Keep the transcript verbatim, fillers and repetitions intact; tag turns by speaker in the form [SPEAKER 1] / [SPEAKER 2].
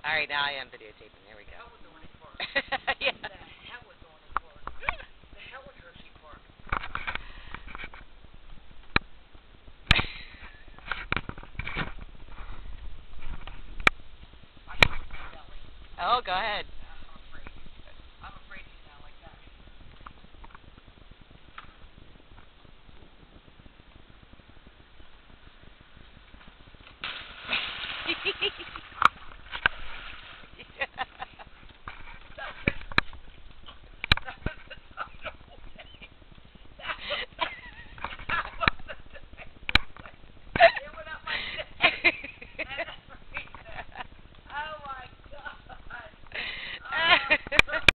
[SPEAKER 1] All right, now I am videotaping. There we go. Yeah. Oh, go ahead.